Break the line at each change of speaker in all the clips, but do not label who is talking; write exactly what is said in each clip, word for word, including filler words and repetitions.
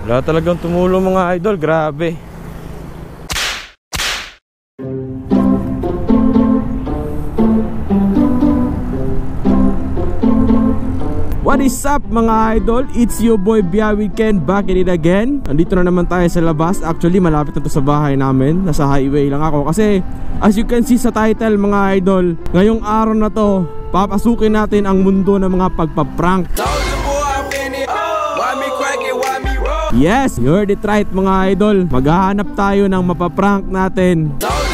Wala talagang tumulong mga idol, grabe. What is up mga idol? It's your boy Bia Weekend, back in it again. Andito na naman tayo sa labas. Actually malapit na to sa bahay namin. Nasa highway lang ako kasi as you can see sa title mga idol, ngayong araw na to papasukin natin ang mundo ng mga pagpaprank. Yes, you heard it right mga idol. Maghahanap tayo ng mapaprank natin.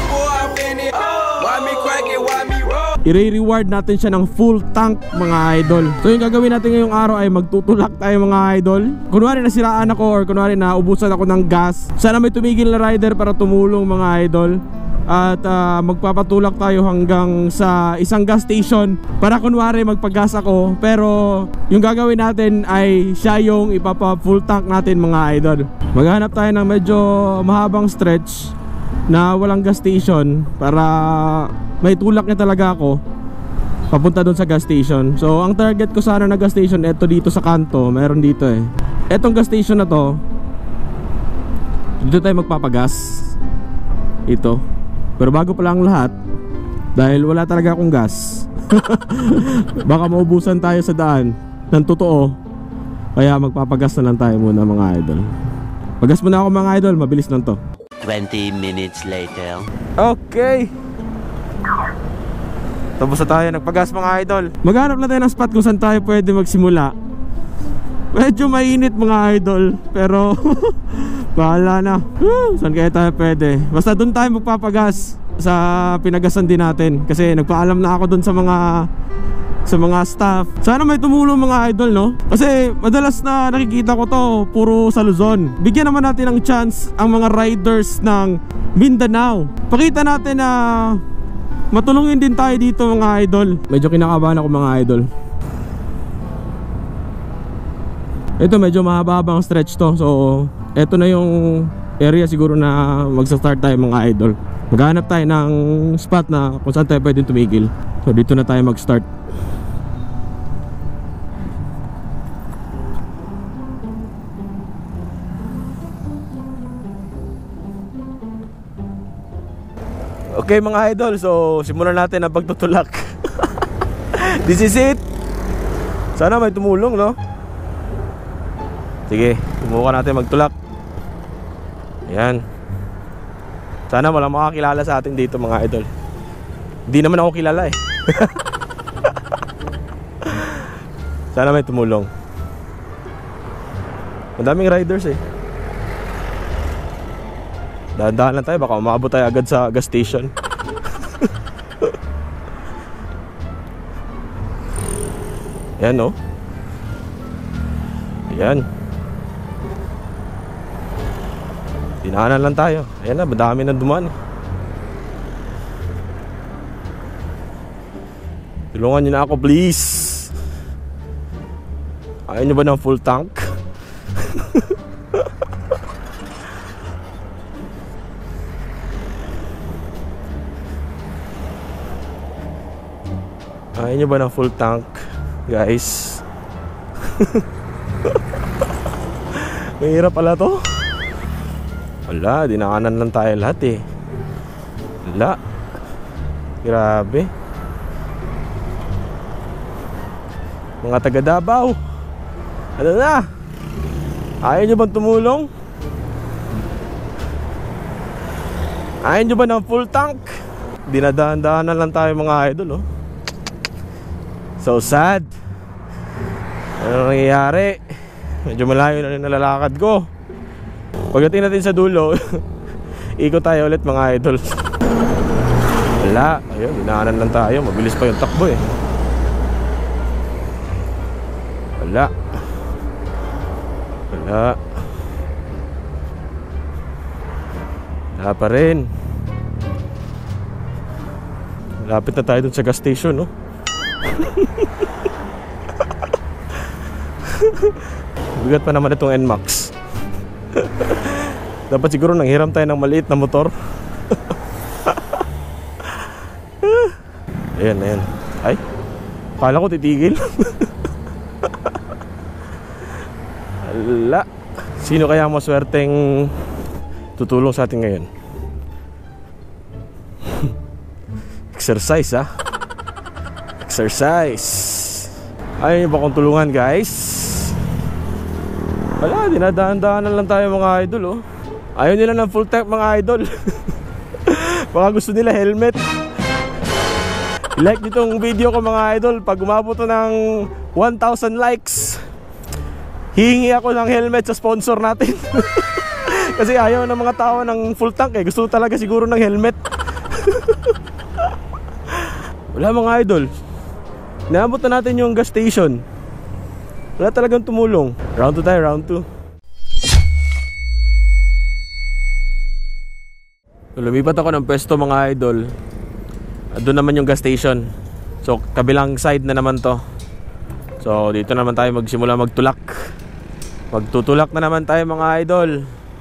I-reward natin siya ng full tank mga idol. So yung gagawin natin ngayong araw ay magtutulak tayo mga idol. Kunwari nasiraan ako or kunwari na ubusan ako ng gas, sana may tumigil na rider para tumulong mga idol. At uh, magpapatulak tayo hanggang sa isang gas station para kunwari magpagas ako. Pero yung gagawin natin ay siya yung ipapa full tank natin mga idol. Maghanap tayo ng medyo mahabang stretch na walang gas station para may tulak niya talaga ako papunta doon sa gas station. So ang target ko sana na gas station, eto dito sa kanto, meron dito eh. Etong gas station na to, dito tayo magpapagas. Ito. Pero bago pa lang lahat, dahil wala talaga akong gas, baka maubusan tayo sa daan ng totoo, kaya magpapagas na lang tayo muna mga idol. Pagas muna ako mga idol, mabilis lang to.
Twenty minutes later.
Okay, tapos na tayo, nagpagas mga idol. Maghanap na tayo ng spot kung saan tayo pwede magsimula. Medyo mainit mga idol, pero bahala na. Woo, saan kaya tayo pwede? Basta doon tayo magpapagas sa pinagasan din natin. Kasi nagpaalam na ako doon sa mga sa mga staff. Sana may tumulong mga idol, no? Kasi madalas na nakikita ko to puro sa Luzon. Bigyan naman natin ng chance ang mga riders ng Mindanao. Pakita natin na matulungin din tayo dito mga idol. Medyo kinakabahan ako mga idol. Ito medyo mahaba-habang stretch to. So ito na yung area siguro na magsa-start tayo mga idol. Maghanap tayo ng spot na kung saan tayo pwedeng tumigil. So dito na tayo mag-start. Okay mga idol, so simulan natin ang pagtutulak. This is it. Sana may tumulong, no? Sige, subukan natin magtulak. Ayan. Sana walang makakilala sa atin dito mga idol. Hindi naman ako kilala eh. Sana may tumulong. Madaming riders eh. Dahan-dahan lang tayo, baka umabot tayo agad sa gas station. Ayan o. Ayan. Dinaanan lang tayo. Ayan na, madami na dumaan. Tulungan nyo na ako please. Ayaw nyo ba ng full tank? Ayaw nyo ba ng full tank, guys? Mahirap pala to. Wala, dinaanan lang tayo lahat eh. Wala. Grabe. Mga taga Davao, ano na? Ayaw nyo bang tumulong? Ayaw nyo ba ng full tank? Dinadaan-daanan lang tayo mga idol, oh. So sad. Ano nangyayari? Medyo malayo na rin nalalakad ko. Pagdating natin sa dulo, ikot tayo ulit mga idol. Wala. Ayun, dinaanan lang tayo. Mabilis pa yung takbo eh. Wala. Wala. Wala pa rin. Lapit na tayo dun sa gas station, no? Bigat pa naman itong N MAX. Dapat siguro nanghiram tayo ng maliit na motor. Ayan, ayan. Ay, kala ko titigil. Ala. Sino kaya ang maswerteng tutulong sa atin ngayon? Exercise ha. Exercise. Ayaw niyo ba kong tulungan guys? Wala, dinadaan-daanan lang tayo mga idol oh. Ayaw nila ng full tank mga idol. Baka gusto nila helmet. I-like nyo tong video ko mga idol. Pag umabot to ng one thousand likes, hihingi ako ng helmet sa sponsor natin. Kasi ayaw ng mga tao ng full tank eh. Gusto talaga siguro ng helmet. Wala mga idol, naabot na natin yung gas station. Wala talagang tumulong. Round two tayo, round two. So, lumipat ako ng pwesto mga idol. Doon naman yung gas station. So kabilang side na naman to. So dito naman tayo magsimula magtulak. Magtutulak na naman tayo mga idol.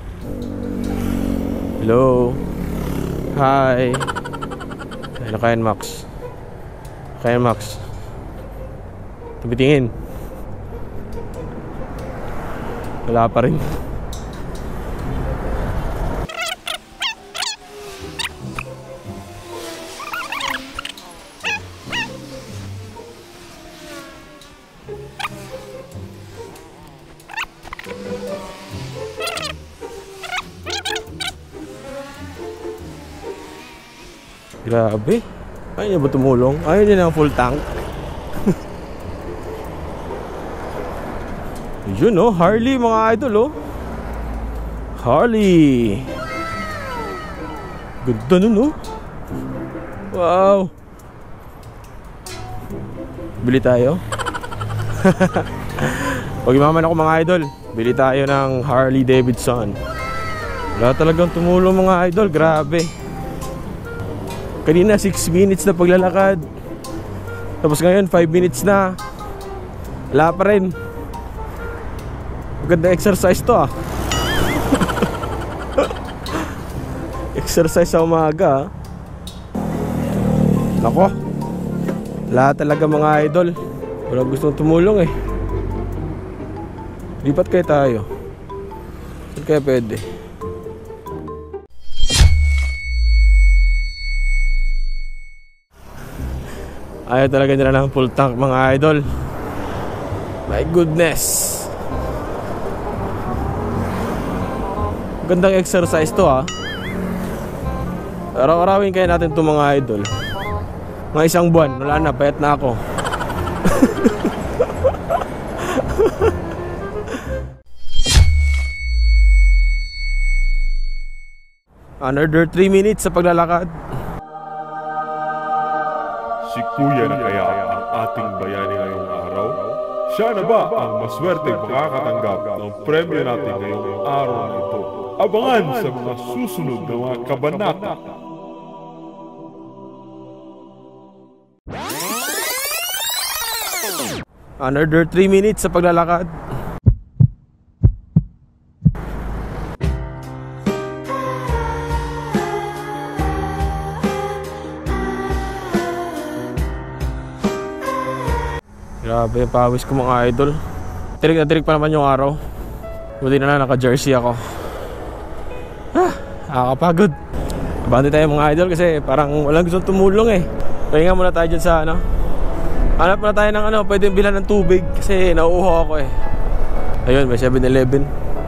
Hello. Hi. Ano kayan Max? Kayan Max. Tumitingin. Wala pa rin. Grabe. Ayaw niya ba tumulong? Ayaw niya ng full tank. Yun oh, Harley mga idol oh. Harley. Ganda nun oh. Wow. Bili tayo. Pag imaman ako mga idol, bili tayo ng Harley Davidson. Wala talagang tumulong mga idol. Grabe. Kanina six minutes na paglalakad, tapos ngayon five minutes na. Wala pa rin. Maganda exercise to ah. Exercise sa umaga ah. Nako, wala talaga mga idol. Walang gustong tumulong eh. Lipat kayo tayo. Saan kaya pwede? Ayaw talaga nila ng full tank mga idol. My goodness. Gandang exercise to ha. Araw-arawin kaya natin to mga idol. Mga isang buwan, wala na, payat na ako. Another three minutes sa paglalakad.
Si Kuya na kaya ang ating bayani ngayong araw? Siya na ba ang maswerteng makakatanggap ng premyo natin ngayong araw na ito? Abangan sa mga susunod na mga kabanata.
Another three minutes sa paglalakad. Grabe yung pawis ko mga idol. Tirik na tirik pa naman yung araw. Buti na lang naka-jersey ako. Ah, nakakapagod. Abante tayo mga idol kasi parang walang gustong tumulong eh. Pahinga muna tayo dyan sa ano. Hanap na tayo ng ano, pwedeng bilan ng tubig kasi nauuho ako eh. Ayun, may seven eleven.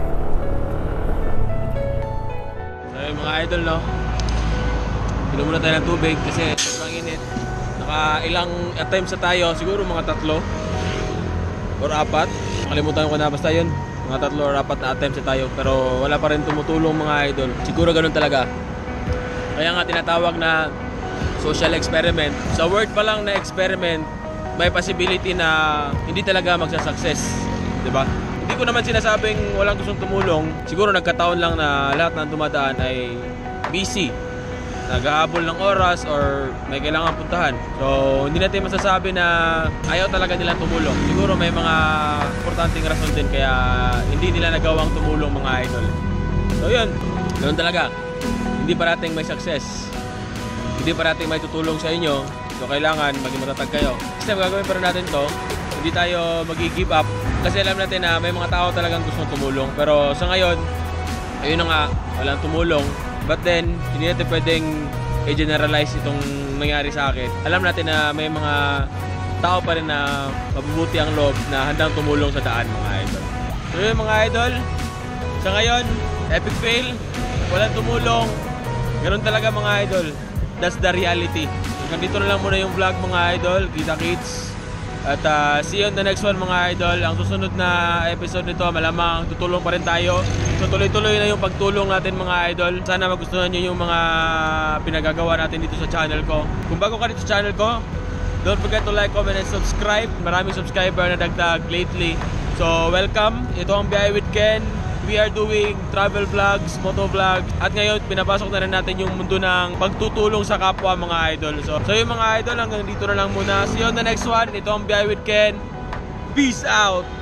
So yung mga idol no, pinom muna tayo ng tubig kasi sobrang init. Naka ilang attempts na tayo, siguro mga tatlo or apat. Nakalimutan ko na, basta yun, mga tatlo or apat na attempts na tayo. Pero wala pa rin tumutulong mga idol. Siguro ganun talaga. Kaya nga tinatawag na social experiment. Sa word pa lang na experiment, may possibility na hindi talaga magsa-success, di ba? Hindi ko naman sinasabing walang gustong tumulong. Siguro nagkataon lang na lahat ng dumadaan ay busy, nag-aabol ng oras or may kailangan puntahan. So hindi natin masasabi na ayaw talaga nilang tumulong. Siguro may mga importanteng rason din kaya hindi nila nagawang tumulong mga idol. So yun, ganoon talaga. Hindi parating may success, hindi parating may tutulong sa inyo. So kailangan maging matatag kayo. Kasi gagawin pa rin natin to,
hindi tayo mag-give up kasi alam natin na may mga tao talagang gustong tumulong. Pero sa ngayon, ayun na nga, walang tumulong. But then, hindi natin pwedeng i-generalize itong nangyari sa akin. Alam natin na may mga tao pa rin na mabubuti ang loob na handang tumulong sa daan, mga idol. So yun mga idol, sa ngayon, epic fail, walang tumulong. Ganun talaga mga idol. That's the reality. Nandito na lang muna yung vlog mga idol. Kita kits. At uh, see you on the next one mga idol. Ang susunod na episode nito, malamang tutulong pa rin tayo. So tuloy-tuloy na yung pagtulong natin mga idol. Sana magustuhan nyo yung mga pinagagawa natin dito sa channel ko. Kung bago ka dito sa channel ko, don't forget to like, comment, and subscribe. Maraming subscriber na dagdag lately. So welcome. Ito ang Biyahe with Ken. We are doing travel vlogs, moto vlogs. At ngayon, pinapasok na rin natin yung mundo ng pagtutulong sa kapwa mga idol. So, so yung mga idol, hanggang dito na lang muna. See you on the next one. Ito ang Biyahe with Ken. Peace out!